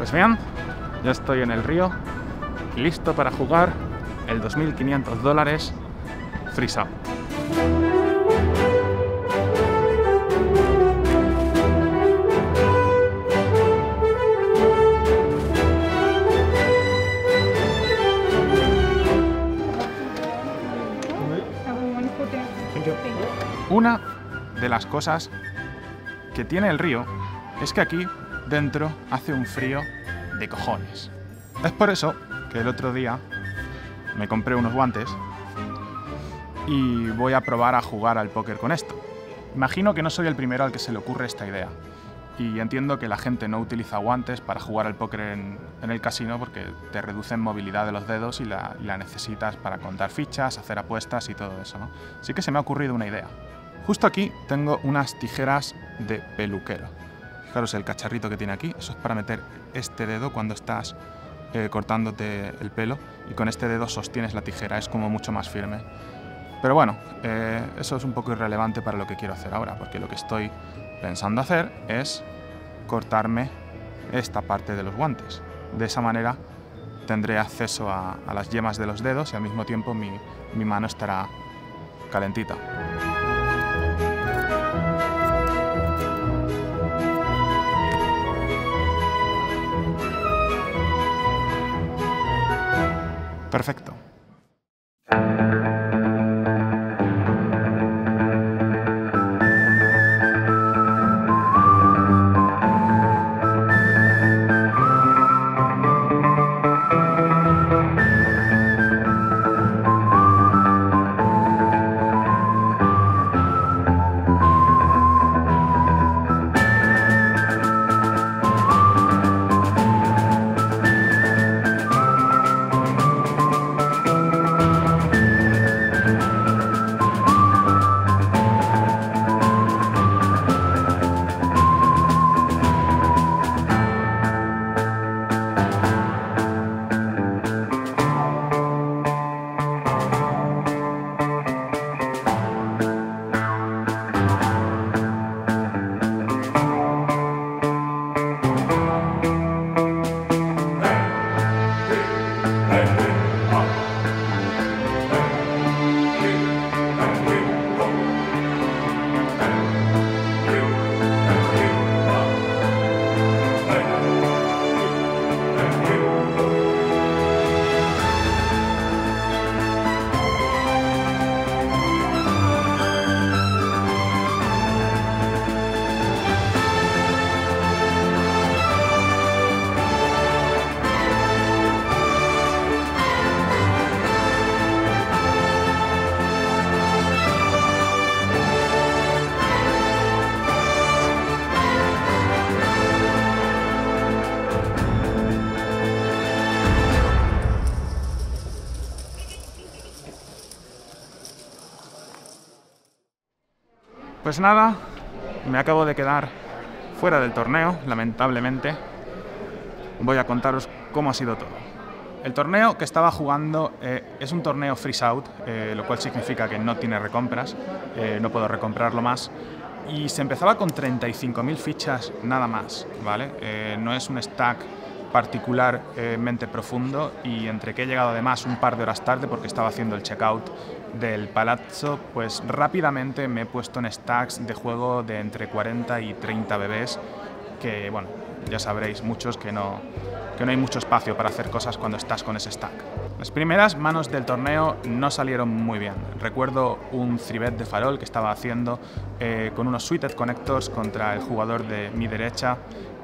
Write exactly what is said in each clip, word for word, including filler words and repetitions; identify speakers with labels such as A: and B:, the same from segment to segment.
A: Pues bien, ya estoy en el río, listo para jugar el dos mil quinientos dólares Freeze Out. Una de las cosas que tiene el río es que aquí dentro hace un frío de cojones. Es por eso que el otro día me compré unos guantes y voy a probar a jugar al póker con esto. Imagino que no soy el primero al que se le ocurre esta idea. Y entiendo que la gente no utiliza guantes para jugar al póker en, en el casino porque te reducen movilidad de los dedos y la, y la necesitas para contar fichas, hacer apuestas y todo eso, ¿no? Así que se me ha ocurrido una idea. Justo aquí tengo unas tijeras de peluquero. Fijaros el cacharrito que tiene aquí, eso es para meter este dedo cuando estás eh, cortándote el pelo y con este dedo sostienes la tijera, es como mucho más firme. Pero bueno, eh, eso es un poco irrelevante para lo que quiero hacer ahora, porque lo que estoy pensando hacer es cortarme esta parte de los guantes. De esa manera tendré acceso a, a las yemas de los dedos y al mismo tiempo mi, mi mano estará calentita. Perfecto. Pues nada, me acabo de quedar fuera del torneo, lamentablemente. Voy a contaros cómo ha sido todo. El torneo que estaba jugando eh, es un torneo Freeze Out, eh, lo cual significa que no tiene recompras, eh, no puedo recomprarlo más. Y se empezaba con treinta y cinco mil fichas nada más, ¿vale? Eh, no es un stack particularmente profundo y entre que he llegado además un par de horas tarde porque estaba haciendo el checkout del palazzo, pues rápidamente me he puesto en stacks de juego de entre cuarenta y treinta bebés que, bueno, ya sabréis muchos que no, que no hay mucho espacio para hacer cosas cuando estás con ese stack. Las primeras manos del torneo no salieron muy bien. Recuerdo un three bet de farol que estaba haciendo eh, con unos suited connectors contra el jugador de mi derecha.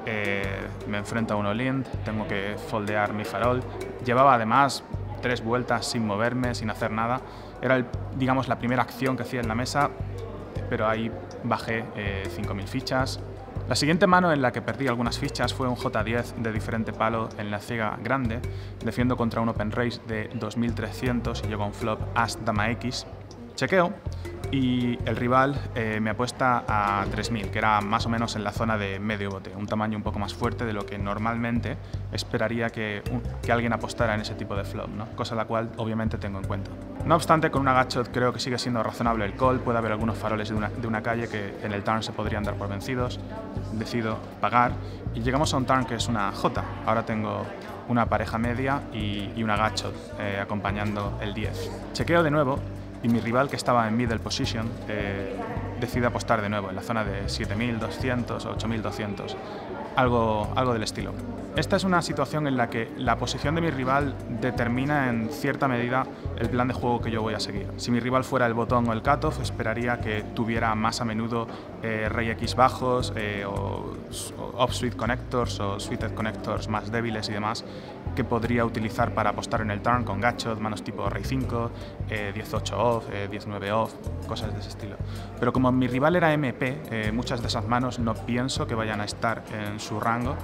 A: Eh, me enfrento a un all-in, tengo que foldear mi farol. Llevaba además tres vueltas sin moverme, sin hacer nada. Era, el, digamos, la primera acción que hacía en la mesa, pero ahí bajé eh, cinco mil fichas. La siguiente mano en la que perdí algunas fichas fue un J diez de diferente palo en la ciega grande. Defiendo contra un open raise de dos mil trescientos y llego a un flop As Dama X. Chequeo y el rival eh, me apuesta a tres mil, que era más o menos en la zona de medio bote, un tamaño un poco más fuerte de lo que normalmente esperaría que, un, que alguien apostara en ese tipo de flop, ¿no? Cosa la cual obviamente tengo en cuenta. No obstante, con una gutshot creo que sigue siendo razonable el call, puede haber algunos faroles de una, de una calle que en el turn se podrían dar por vencidos, decido pagar y llegamos a un turn que es una J. Ahora tengo una pareja media y, y una gutshot eh, acompañando el diez. Chequeo de nuevo y mi rival, que estaba en middle position, eh, decide apostar de nuevo en la zona de siete mil doscientos o ocho mil doscientos, algo, algo del estilo. Esta es una situación en la que la posición de mi rival determina en cierta medida el plan de juego que yo voy a seguir. Si mi rival fuera el botón o el cutoff, esperaría que tuviera más a menudo eh, rey X bajos eh, o, o off-suite connectors o suited connectors más débiles y demás que podría utilizar para apostar en el turn con gutshot, manos tipo rey cinco, eh, diez ocho off, eh, diez nueve off, cosas de ese estilo. Pero como mi rival era M P, eh, muchas de esas manos no pienso que vayan a estar en su rango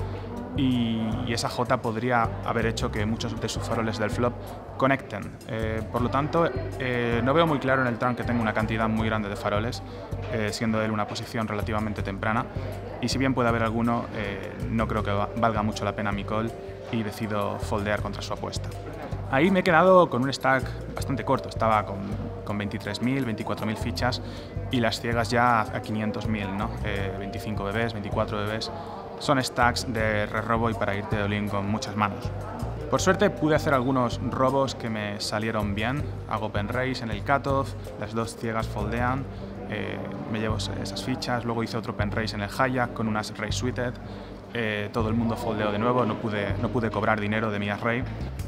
A: y, y esa J podría haber hecho que muchos de sus faroles del flop conecten. Eh, por lo tanto, eh, no veo muy claro en el turn que tenga una cantidad muy grande de faroles, eh, siendo él una posición relativamente temprana, y si bien puede haber alguno, eh, no creo que valga mucho la pena mi call y decido foldear contra su apuesta. Ahí me he quedado con un stack bastante corto, estaba con, con veintitrés mil, veinticuatro mil fichas y las ciegas ya a quinientos mil, ¿no? eh, veinticinco bebés, veinticuatro bebés. Son stacks de re-robo y para irte de all-in con muchas manos. Por suerte pude hacer algunos robos que me salieron bien. Hago open raise en el cutoff, las dos ciegas foldean, eh, me llevo esas fichas, luego hice otro open raise en el hijack con unas raise suited, eh, todo el mundo foldeó de nuevo, no pude, no pude cobrar dinero de mi array.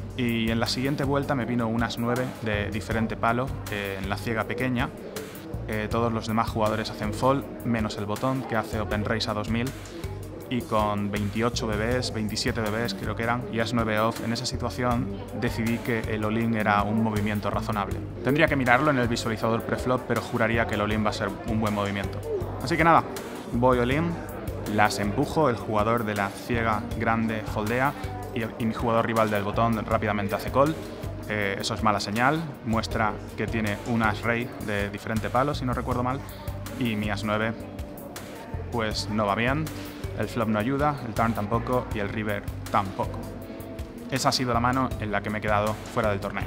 A: Y en la siguiente vuelta me vino unas nueve de diferente palo eh, en la ciega pequeña. Eh, todos los demás jugadores hacen fold, menos el botón que hace open raise a dos mil. Y con veintiocho bebés, veintisiete bebés creo que eran, y as nueve off, en esa situación decidí que el all-in era un movimiento razonable. Tendría que mirarlo en el visualizador preflop, pero juraría que el all-in va a ser un buen movimiento. Así que nada, voy all-in, las empujo, el jugador de la ciega grande foldea y, y mi jugador rival del botón rápidamente hace call. Eh, eso es mala señal, muestra que tiene un as rey de diferente palo, si no recuerdo mal, y mi as nueve pues no va bien. El flop no ayuda, el turn tampoco y el river tampoco. Esa ha sido la mano en la que me he quedado fuera del torneo.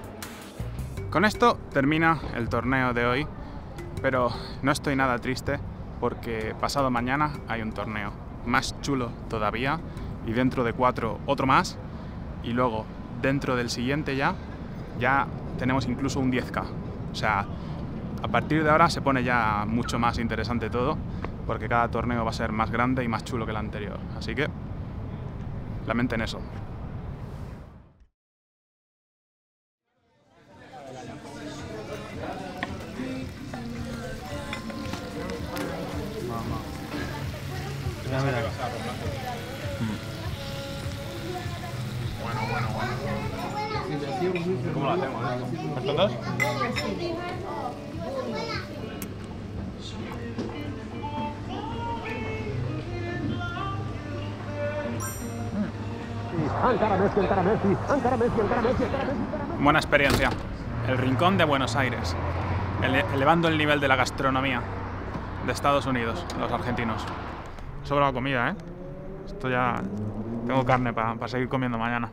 A: Con esto termina el torneo de hoy, pero no estoy nada triste porque pasado mañana hay un torneo más chulo todavía y dentro de cuatro otro más y luego dentro del siguiente ya, ya tenemos incluso un diez K. O sea, a partir de ahora se pone ya mucho más interesante todo, porque cada torneo va a ser más grande y más chulo que el anterior. Así que, lamenten eso.
B: Mira, mira.
A: Bueno, bueno, bueno.
B: ¿Cómo lo hacemos? ¿Eh? ¿Estos dos?
A: Buena experiencia. El rincón de Buenos Aires, ele elevando el nivel de la gastronomía de Estados Unidos, los argentinos. Sobra comida, ¿eh? Esto ya... tengo carne para pa seguir comiendo mañana.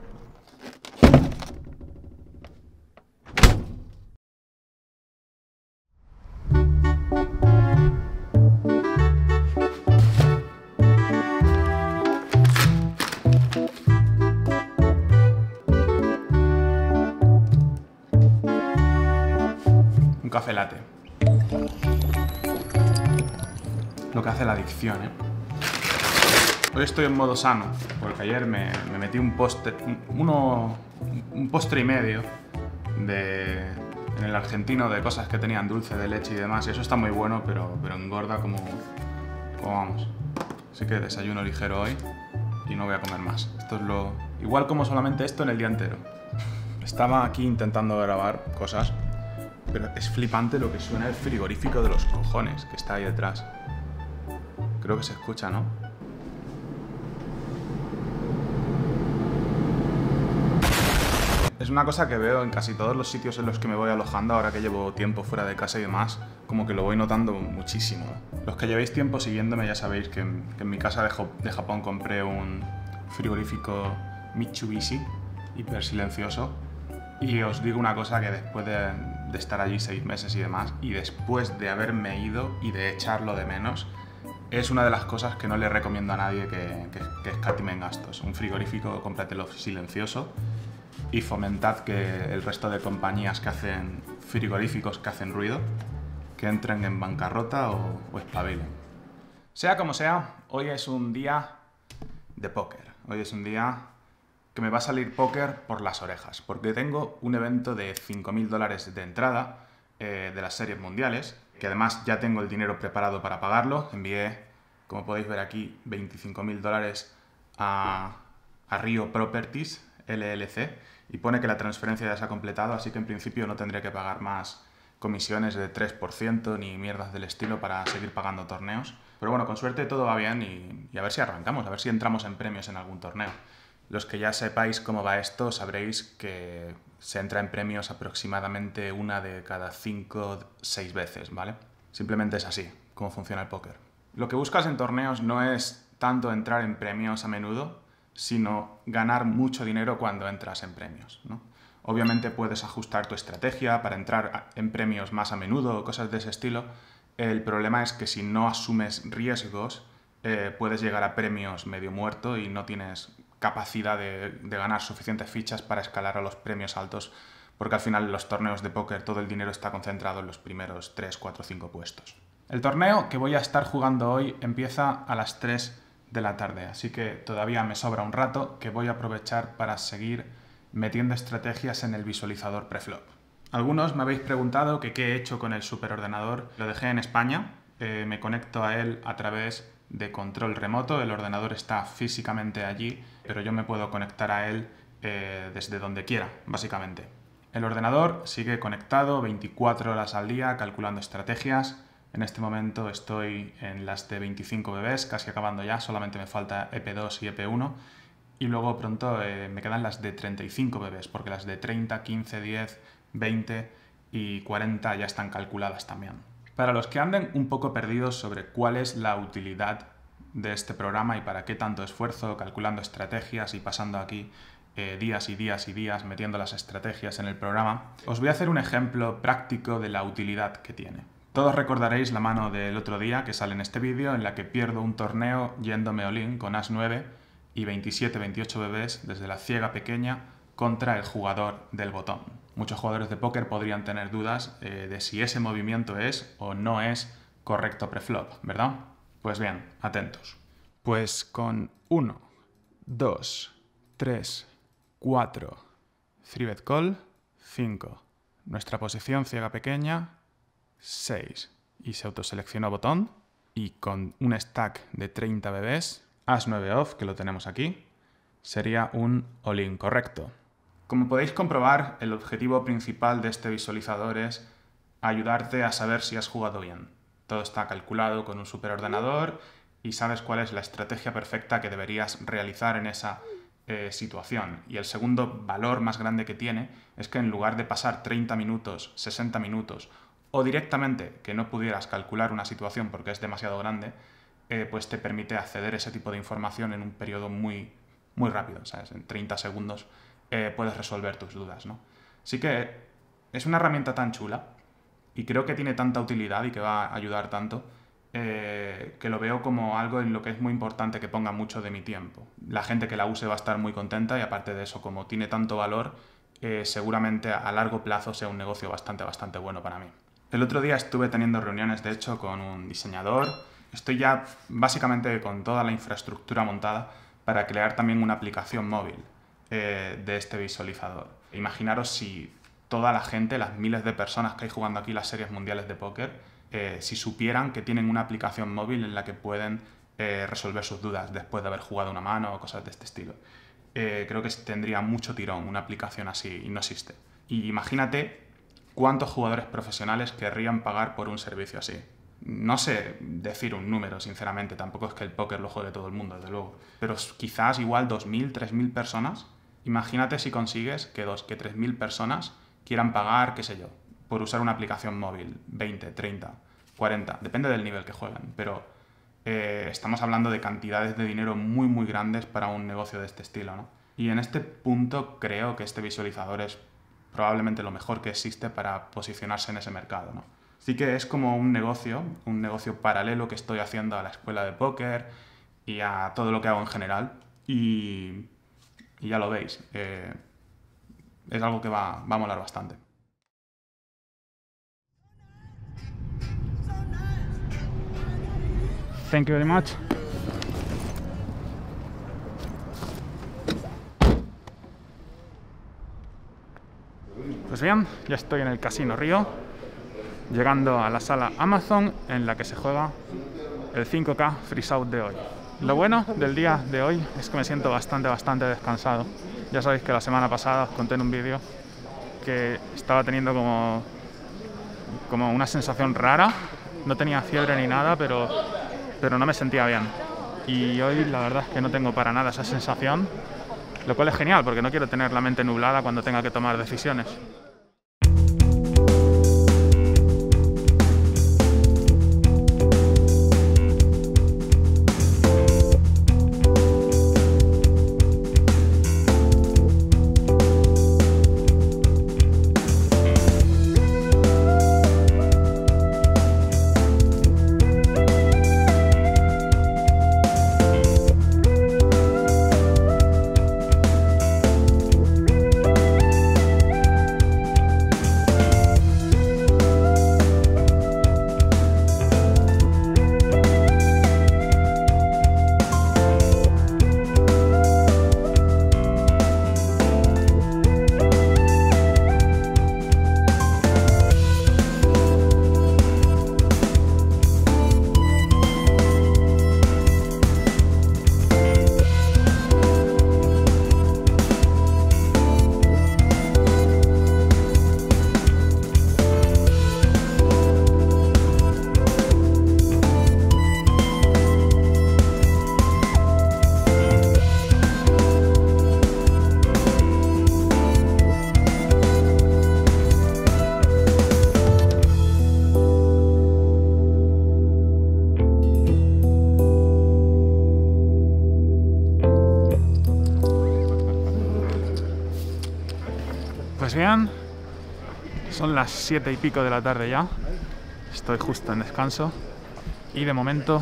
A: Un café latte. Lo que hace la adicción, ¿eh? Hoy estoy en modo sano, porque ayer me, me metí un postre, uno, un postre y medio de, en el argentino de cosas que tenían dulce de leche y demás, y eso está muy bueno, pero, pero engorda como, como vamos. Así que desayuno ligero hoy y no voy a comer más. Esto es lo... igual como solamente esto en el día entero. Estaba aquí intentando grabar cosas, pero es flipante lo que suena el frigorífico de los cojones que está ahí detrás. Creo que se escucha, ¿no? Es una cosa que veo en casi todos los sitios en los que me voy alojando ahora que llevo tiempo fuera de casa y demás, como que lo voy notando muchísimo. Los que llevéis tiempo siguiéndome ya sabéis que en, que en mi casa de, de Japón compré un frigorífico Mitsubishi, hiper silencioso, y os digo una cosa, que después de, de estar allí seis meses y demás, y después de haberme ido y de echarlo de menos, es una de las cosas que no le recomiendo a nadie que, que, que escatimen gastos. Un frigorífico, cómpratelo silencioso y fomentad que el resto de compañías que hacen frigoríficos que hacen ruido, que entren en bancarrota o, o espabilen. Sea como sea, hoy es un día de póker. Hoy es un día que me va a salir póker por las orejas, porque tengo un evento de cinco mil dólares de entrada eh, de las series mundiales, que además ya tengo el dinero preparado para pagarlo. Envié, como podéis ver aquí, veinticinco mil dólares a, a Rio Properties, L L C, y pone que la transferencia ya se ha completado, así que en principio no tendré que pagar más comisiones de tres por ciento ni mierdas del estilo para seguir pagando torneos. Pero bueno, con suerte todo va bien y, y a ver si arrancamos, a ver si entramos en premios en algún torneo. Los que ya sepáis cómo va esto, sabréis que se entra en premios aproximadamente una de cada cinco o seis veces, ¿vale? Simplemente es así, como funciona el póker. Lo que buscas en torneos no es tanto entrar en premios a menudo, sino ganar mucho dinero cuando entras en premios, ¿no? Obviamente puedes ajustar tu estrategia para entrar en premios más a menudo o cosas de ese estilo. El problema es que si no asumes riesgos, eh, puedes llegar a premios medio muerto y no tienes capacidad de, de ganar suficientes fichas para escalar a los premios altos, porque al final en los torneos de póker todo el dinero está concentrado en los primeros tres, cuatro, cinco puestos. El torneo que voy a estar jugando hoy empieza a las tres de la tarde, así que todavía me sobra un rato que voy a aprovechar para seguir metiendo estrategias en el visualizador preflop. Algunos me habéis preguntado que qué he hecho con el superordenador. Lo dejé en España, eh, me conecto a él a través de control remoto. El ordenador está físicamente allí, pero yo me puedo conectar a él eh, desde donde quiera, básicamente. El ordenador sigue conectado veinticuatro horas al día calculando estrategias. En este momento estoy en las de veinticinco bebés, casi acabando ya, solamente me falta E P dos y E P uno. Y luego pronto eh, me quedan las de treinta y cinco bebés, porque las de treinta, quince, diez, veinte y cuarenta ya están calculadas también. Para los que anden un poco perdidos sobre cuál es la utilidad de este programa y para qué tanto esfuerzo calculando estrategias y pasando aquí eh, días y días y días metiendo las estrategias en el programa, os voy a hacer un ejemplo práctico de la utilidad que tiene. Todos recordaréis la mano del otro día que sale en este vídeo, en la que pierdo un torneo yéndome all-in con as nueve y veintisiete, veintiocho bebés desde la ciega pequeña contra el jugador del botón. Muchos jugadores de póker podrían tener dudas eh, de si ese movimiento es o no es correcto preflop, ¿verdad? Pues bien, atentos. Pues con uno, dos, tres, cuatro, three bet call, cinco, nuestra posición ciega pequeña, seis, y se autoseleccionó botón, y con un stack de treinta bebés, as nueve off, que lo tenemos aquí, sería un all-in correcto. Como podéis comprobar, el objetivo principal de este visualizador es ayudarte a saber si has jugado bien. Todo está calculado con un superordenador y sabes cuál es la estrategia perfecta que deberías realizar en esa eh, situación. Y el segundo valor más grande que tiene es que en lugar de pasar treinta minutos, sesenta minutos o directamente que no pudieras calcular una situación porque es demasiado grande, eh, pues te permite acceder a ese tipo de información en un periodo muy, muy rápido, ¿sabes? En treinta segundos eh, puedes resolver tus dudas, ¿no? Así que es una herramienta tan chula y creo que tiene tanta utilidad y que va a ayudar tanto eh, que lo veo como algo en lo que es muy importante que ponga mucho de mi tiempo. La gente que la use va a estar muy contenta y aparte de eso, como tiene tanto valor, eh, seguramente a largo plazo sea un negocio bastante, bastante bueno para mí. El otro día estuve teniendo reuniones, de hecho, con un diseñador. Estoy ya básicamente con toda la infraestructura montada para crear también una aplicación móvil eh, de este visualizador. Imaginaros si toda la gente, las miles de personas que hay jugando aquí las series mundiales de póker, eh, si supieran que tienen una aplicación móvil en la que pueden eh, resolver sus dudas después de haber jugado una mano o cosas de este estilo. Eh, creo que tendría mucho tirón una aplicación así y no existe. Y imagínate cuántos jugadores profesionales querrían pagar por un servicio así. No sé decir un número, sinceramente, tampoco es que el póker lo juegue todo el mundo, desde luego, pero quizás igual dos mil, tres mil personas Imagínate si consigues que dos, que tres mil personas quieran pagar, qué sé yo, por usar una aplicación móvil, veinte, treinta, cuarenta, depende del nivel que jueguen, pero eh, estamos hablando de cantidades de dinero muy muy grandes para un negocio de este estilo, ¿no? Y en este punto creo que este visualizador es probablemente lo mejor que existe para posicionarse en ese mercado, ¿no? Así que es como un negocio, un negocio paralelo que estoy haciendo a la escuela de póker y a todo lo que hago en general. Y, y ya lo veis, eh, es algo que va, va a molar bastante.
B: Thank you very much.
A: Pues bien, ya estoy en el Casino Río, llegando a la sala Amazon en la que se juega el cinco K Freeze Out de hoy. Lo bueno del día de hoy es que me siento bastante, bastante descansado. Ya sabéis que la semana pasada os conté en un vídeo que estaba teniendo como, como una sensación rara. No tenía fiebre ni nada, pero, pero no me sentía bien. Y hoy la verdad es que no tengo para nada esa sensación, lo cual es genial porque no quiero tener la mente nublada cuando tenga que tomar decisiones. Pues bien, son las siete y pico de la tarde ya, estoy justo en descanso y de momento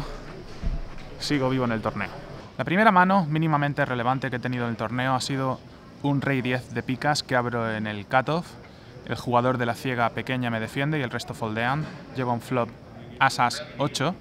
A: sigo vivo en el torneo. La primera mano mínimamente relevante que he tenido en el torneo ha sido un rey diez de picas que abro en el cutoff. El jugador de la ciega pequeña me defiende y el resto foldean. Lleva un flop as-as ocho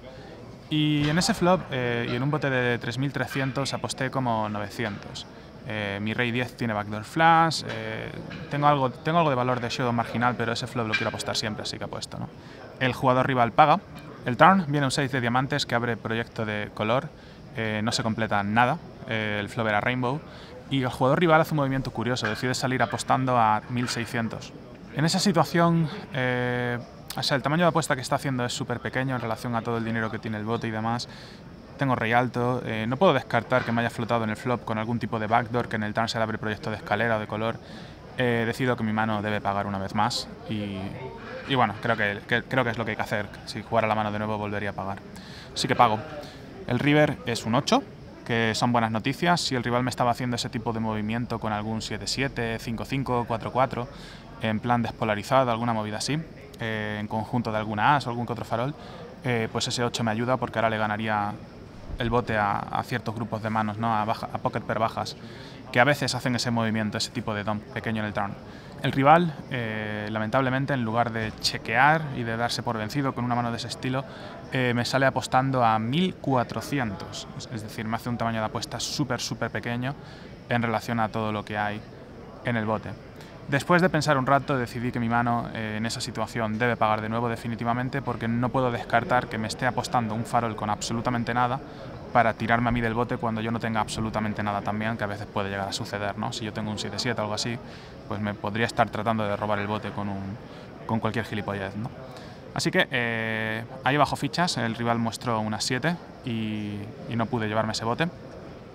A: y en ese flop eh, y en un bote de tres mil trescientos aposté como novecientos. Eh, mi rey diez tiene backdoor flash, eh, tengo, algo, tengo algo de valor de shadow marginal, pero ese flop lo quiero apostar siempre, así que apuesto, ¿no? El jugador rival paga. El turn viene un seis de diamantes que abre proyecto de color, eh, no se completa nada, eh, el flop era rainbow, y el jugador rival hace un movimiento curioso, decide salir apostando a mil seiscientos. En esa situación, eh, o sea, el tamaño de apuesta que está haciendo es súper pequeño en relación a todo el dinero que tiene el bote y demás. Tengo rey alto, eh, no puedo descartar que me haya flotado en el flop con algún tipo de backdoor, que en el turn se le abre proyecto de escalera o de color. Eh, decido que mi mano debe pagar una vez más y, y bueno, creo que, que, creo que es lo que hay que hacer. Si jugara la mano de nuevo volvería a pagar. Así que pago. El river es un ocho, que son buenas noticias. Si el rival me estaba haciendo ese tipo de movimiento con algún siete siete, cinco cinco, cuatro cuatro, en plan despolarizado, alguna movida así, eh, en conjunto de alguna as o algún que otro farol, eh, pues ese ocho me ayuda porque ahora le ganaría el bote a, a ciertos grupos de manos, ¿no? a, baja, a pocket per bajas, que a veces hacen ese movimiento, ese tipo de dump pequeño en el turn. El rival, eh, lamentablemente, en lugar de chequear y de darse por vencido con una mano de ese estilo, eh, me sale apostando a mil cuatrocientos, es decir, me hace un tamaño de apuesta súper, súper pequeño en relación a todo lo que hay en el bote. Después de pensar un rato, decidí que mi mano eh, en esa situación debe pagar de nuevo definitivamente, porque no puedo descartar que me esté apostando un farol con absolutamente nada para tirarme a mí del bote cuando yo no tenga absolutamente nada también, que a veces puede llegar a suceder, ¿no? Si yo tengo un siete siete o algo así, pues me podría estar tratando de robar el bote con, un, con cualquier gilipollez, ¿no? Así que eh, ahí bajo fichas, el rival mostró unas siete y, y no pude llevarme ese bote.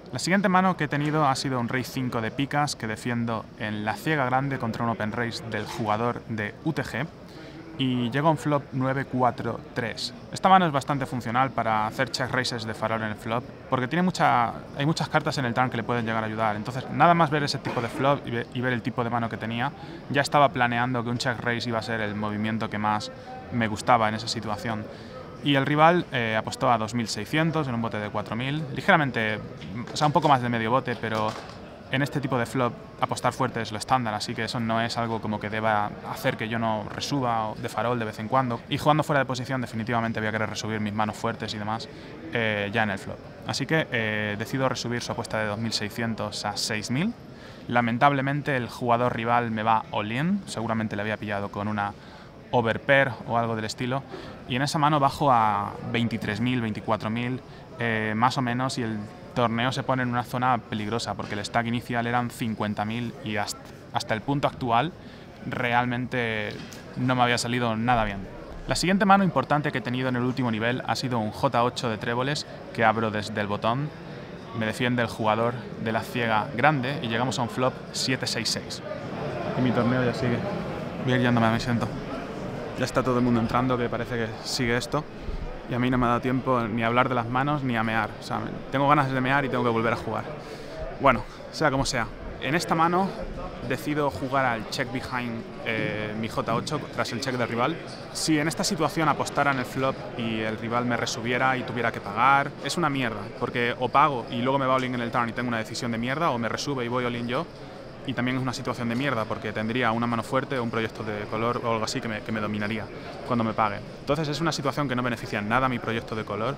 A: La siguiente mano que he tenido ha sido un rey cinco de picas que defiendo en la ciega grande contra un open race del jugador de U T G y llega un flop nueve cuatro tres. Esta mano es bastante funcional para hacer check raises de farol en el flop porque tiene mucha, hay muchas cartas en el turn que le pueden llegar a ayudar. Entonces nada más ver ese tipo de flop y, ve, y ver el tipo de mano que tenía, ya estaba planeando que un check raise iba a ser el movimiento que más me gustaba en esa situación. Y el rival eh, apostó a dos mil seiscientos en un bote de cuatro mil, ligeramente, o sea, un poco más de medio bote, pero en este tipo de flop apostar fuerte es lo estándar, así que eso no es algo como que deba hacer que yo no resuba de farol de vez en cuando. Y jugando fuera de posición definitivamente voy a querer resubir mis manos fuertes y demás eh, ya en el flop. Así que eh, decido resubir su apuesta de dos mil seiscientos a seis mil. Lamentablemente el jugador rival me va all-in, seguramente le había pillado con una overpair o algo del estilo, y en esa mano bajo a veintitrés mil, veinticuatro mil eh, más o menos, y el torneo se pone en una zona peligrosa porque el stack inicial eran cincuenta mil y hasta, hasta el punto actual realmente no me había salido nada bien. La siguiente mano importante que he tenido en el último nivel ha sido un J ocho de tréboles que abro desde el botón, me defiende el jugador de la ciega grande y llegamos a un flop siete seis seis. Y mi torneo ya sigue. Voy a ir yéndome, me siento. Ya está todo el mundo entrando, que parece que sigue esto, y a mí no me ha dado tiempo ni a hablar de las manos ni a mear. O sea, tengo ganas de mear y tengo que volver a jugar. Bueno, sea como sea, en esta mano decido jugar al check behind eh, mi J ocho tras el check del rival. Si en esta situación apostara en el flop y el rival me resubiera y tuviera que pagar, es una mierda, porque o pago y luego me va all-in en el turn y tengo una decisión de mierda, o me resube y voy all-in yo. Y también es una situación de mierda porque tendría una mano fuerte o un proyecto de color o algo así que me, que me dominaría cuando me pague. Entonces es una situación que no beneficia en nada a mi proyecto de color,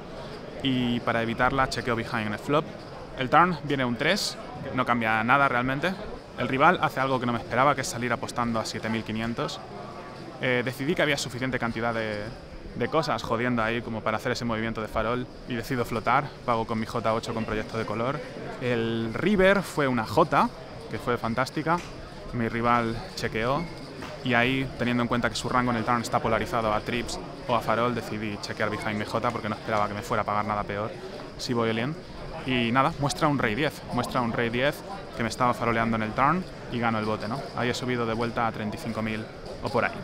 A: y para evitarla chequeo behind en el flop. El turn viene un tres, no cambia nada realmente. El rival hace algo que no me esperaba, que es salir apostando a siete mil quinientos. Eh, decidí que había suficiente cantidad de, de cosas jodiendo ahí como para hacer ese movimiento de farol y decido flotar, pago con mi J ocho con proyecto de color. El river fue una J, que fue fantástica, mi rival chequeó y ahí, teniendo en cuenta que su rango en el turn está polarizado a trips o a farol, decidí chequear behind mi J porque no esperaba que me fuera a pagar nada peor si voy all-in. Y nada, muestra un rey diez, muestra un rey diez que me estaba faroleando en el turn y gano el bote, ¿no? Ahí he subido de vuelta a treinta y cinco mil o por ahí.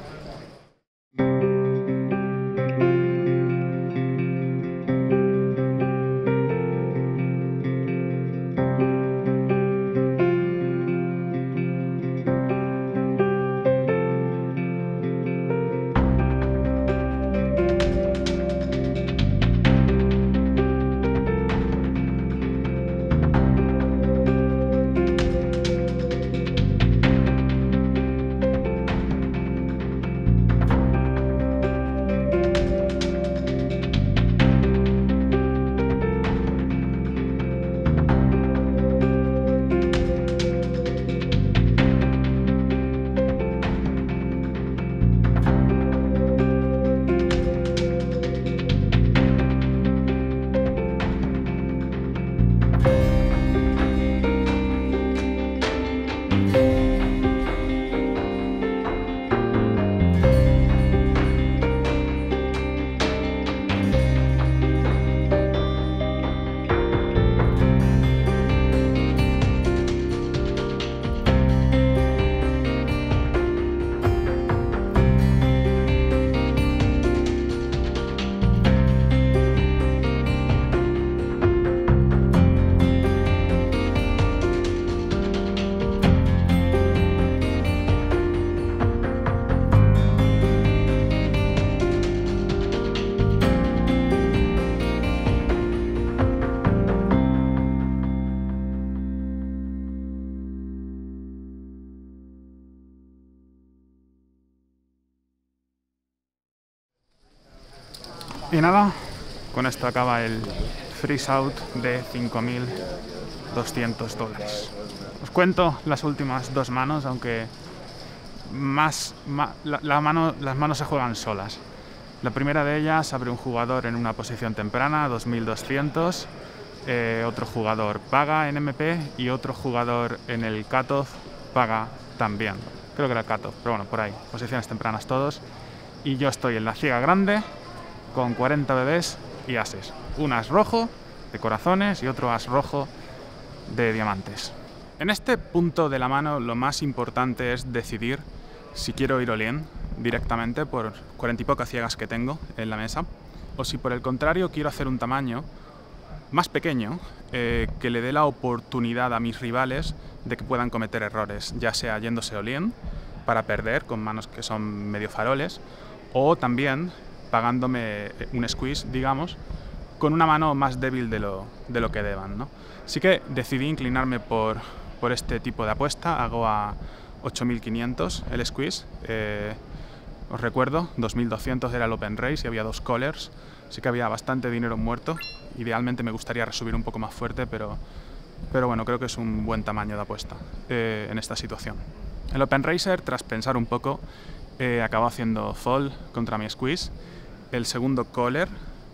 A: Y nada, con esto acaba el freeze out de cinco mil doscientos dólares. Os cuento las últimas dos manos, aunque más, ma, la, la mano, las manos se juegan solas. La primera de ellas abre un jugador en una posición temprana, dos mil doscientos, eh, otro jugador paga en M P y otro jugador en el cutoff paga también. Creo que era el cutoff, pero bueno, por ahí, posiciones tempranas todos. Y yo estoy en la ciega grande con cuarenta bebés y ases. Un as rojo de corazones y otro as rojo de diamantes. En este punto de la mano lo más importante es decidir si quiero ir all-in directamente por cuarenta y pocas ciegas que tengo en la mesa, o si por el contrario quiero hacer un tamaño más pequeño eh, que le dé la oportunidad a mis rivales de que puedan cometer errores, ya sea yéndose all-in para perder con manos que son medio faroles, o también pagándome un squeeze, digamos, con una mano más débil de lo, de lo que deban, ¿no? Así que decidí inclinarme por, por este tipo de apuesta. Hago a ocho mil quinientos el squeeze. Eh, os recuerdo, dos mil doscientos era el open race y había dos callers, así que había bastante dinero muerto. Idealmente me gustaría resubir un poco más fuerte, pero, pero bueno, creo que es un buen tamaño de apuesta eh, en esta situación. El open racer, tras pensar un poco, eh, acabó haciendo fold contra mi squeeze. El segundo caller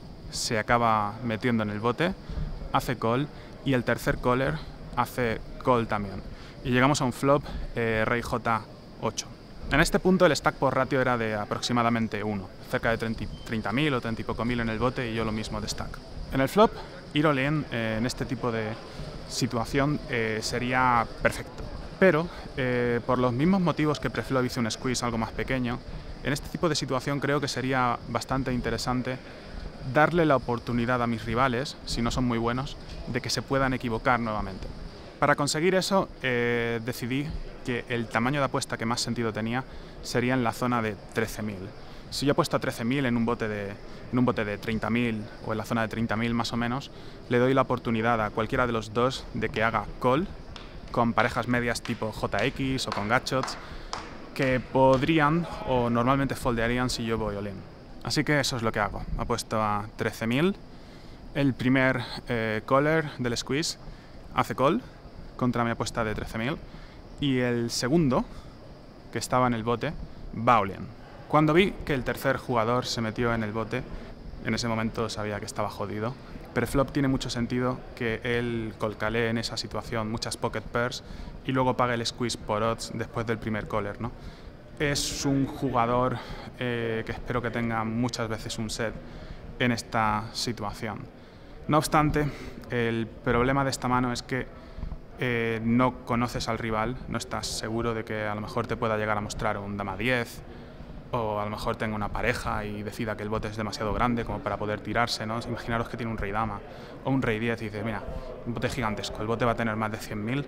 A: se acaba metiendo en el bote, hace call, y el tercer caller hace call también. Y llegamos a un flop eh, rey J ocho. En este punto el stack por ratio era de aproximadamente uno, cerca de treinta mil o treinta y poco mil en el bote, y yo lo mismo de stack. En el flop, ir all-in eh, en este tipo de situación eh, sería perfecto. Pero, eh, por los mismos motivos que preflop hice un squeeze algo más pequeño, en este tipo de situación creo que sería bastante interesante darle la oportunidad a mis rivales, si no son muy buenos, de que se puedan equivocar nuevamente. Para conseguir eso, eh, decidí que el tamaño de apuesta que más sentido tenía sería en la zona de trece mil. Si yo apuesto a trece mil en un bote de, en un bote de treinta mil o en la zona de treinta mil más o menos, le doy la oportunidad a cualquiera de los dos de que haga call con parejas medias tipo J X o con gutshots que podrían o normalmente foldearían si yo voy all-in. Así que eso es lo que hago. Apuesto a trece mil. El primer eh, caller del squeeze hace call contra mi apuesta de trece mil. Y el segundo, que estaba en el bote, va all-in. Cuando vi que el tercer jugador se metió en el bote, en ese momento sabía que estaba jodido. Preflop tiene mucho sentido que él colcalee en esa situación muchas pocket pairs y luego pague el squeeze por odds después del primer caller, ¿no? Es un jugador eh, que espero que tenga muchas veces un set en esta situación. No obstante, el problema de esta mano es que eh, no conoces al rival, no estás seguro de que a lo mejor te pueda llegar a mostrar un dama diez, o a lo mejor tenga una pareja y decida que el bote es demasiado grande como para poder tirarse, ¿no? Imaginaros que tiene un rey dama o un rey diez y dice, mira, un bote gigantesco, el bote va a tener más de cien mil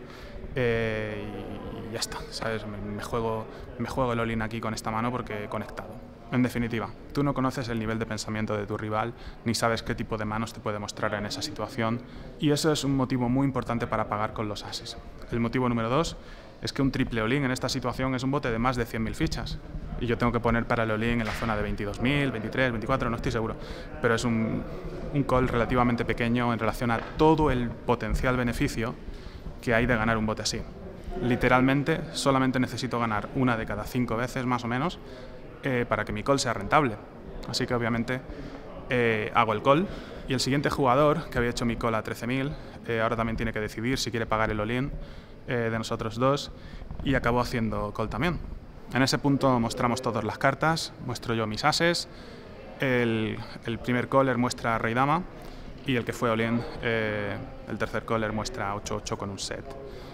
A: eh, y ya está, ¿sabes? Me, me, juego, me juego el all-in aquí con esta mano porque he conectado. En definitiva, tú no conoces el nivel de pensamiento de tu rival, ni sabes qué tipo de manos te puede mostrar en esa situación, y eso es un motivo muy importante para pagar con los ases. El motivo número dos es que un triple all-in en esta situación es un bote de más de cien mil fichas, y yo tengo que poner para el all-in en la zona de veintidós mil, veintitrés, veinticuatro, no estoy seguro, pero es un, un call relativamente pequeño en relación a todo el potencial beneficio que hay de ganar un bote así. Literalmente, solamente necesito ganar una de cada cinco veces más o menos Eh, para que mi call sea rentable. Así que obviamente eh, hago el call, y el siguiente jugador que había hecho mi call a trece mil eh, ahora también tiene que decidir si quiere pagar el all-in eh, de nosotros dos, y acabó haciendo call también. En ese punto mostramos todas las cartas, muestro yo mis ases, el, el primer caller muestra rey dama y el que fue all-in, eh, el tercer caller muestra ocho ocho con un set.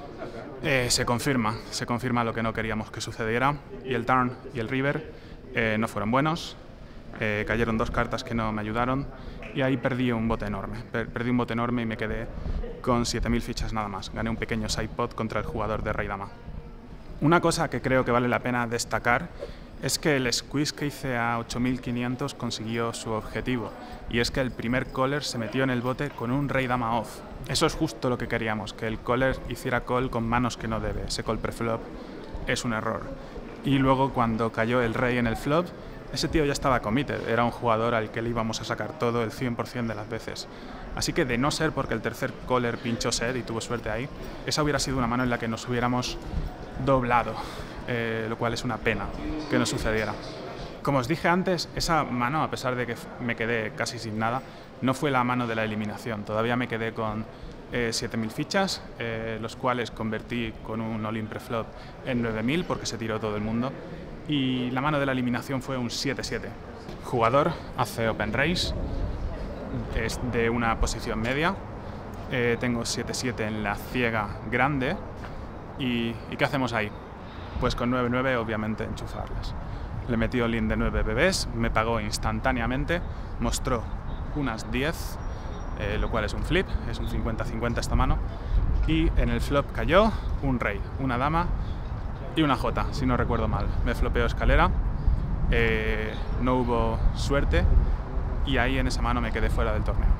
A: Eh, se confirma, se confirma lo que no queríamos que sucediera, y el turn y el river Eh, no fueron buenos, eh, cayeron dos cartas que no me ayudaron, y ahí perdí un bote enorme, per perdí un bote enorme y me quedé con siete mil fichas nada más. Gané un pequeño sidepot contra el jugador de rey dama. Una cosa que creo que vale la pena destacar es que el squeeze que hice a ocho mil quinientos consiguió su objetivo, y es que el primer caller se metió en el bote con un rey dama off. Eso es justo lo que queríamos, que el caller hiciera call con manos que no debe. Ese call preflop es un error. Y luego, cuando cayó el rey en el flop, ese tío ya estaba committed, era un jugador al que le íbamos a sacar todo el cien por cien de las veces. Así que, de no ser porque el tercer caller pinchó set y tuvo suerte ahí, esa hubiera sido una mano en la que nos hubiéramos doblado, eh, lo cual es una pena que no sucediera. Como os dije antes, esa mano, a pesar de que me quedé casi sin nada, no fue la mano de la eliminación. Todavía me quedé con eh, siete mil fichas, eh, los cuales convertí con un all-in preflop en nueve mil porque se tiró todo el mundo, y la mano de la eliminación fue un siete siete. Jugador hace open race, es de una posición media, Eh, tengo siete siete en la ciega grande. ¿Y, ¿Y qué hacemos ahí? Pues con nueve nueve obviamente enchufarlas. Le metí all-in de nueve bebés, me pagó instantáneamente, mostró unas diez, eh, lo cual es un flip, es un cincuenta cincuenta esta mano, y en el flop cayó un rey, una dama y una jota, si no recuerdo mal. Me flopeó escalera, eh, no hubo suerte y ahí en esa mano me quedé fuera del torneo.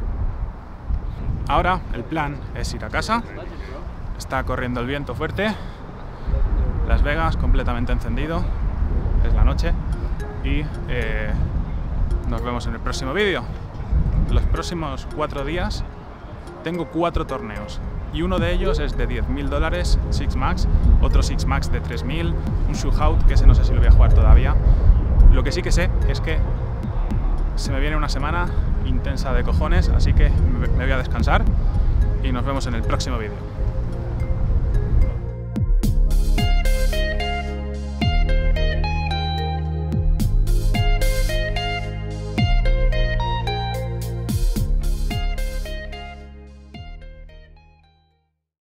A: Ahora el plan es ir a casa, está corriendo el viento fuerte, Las Vegas completamente encendido, es la noche y eh, nos vemos en el próximo vídeo. Los próximos cuatro días tengo cuatro torneos y uno de ellos es de diez mil dólares, Six Max, otro Six Max de tres mil, un shootout que ese no sé si lo voy a jugar todavía. Lo que sí que sé es que se me viene una semana intensa de cojones, así que me voy a descansar y nos vemos en el próximo vídeo.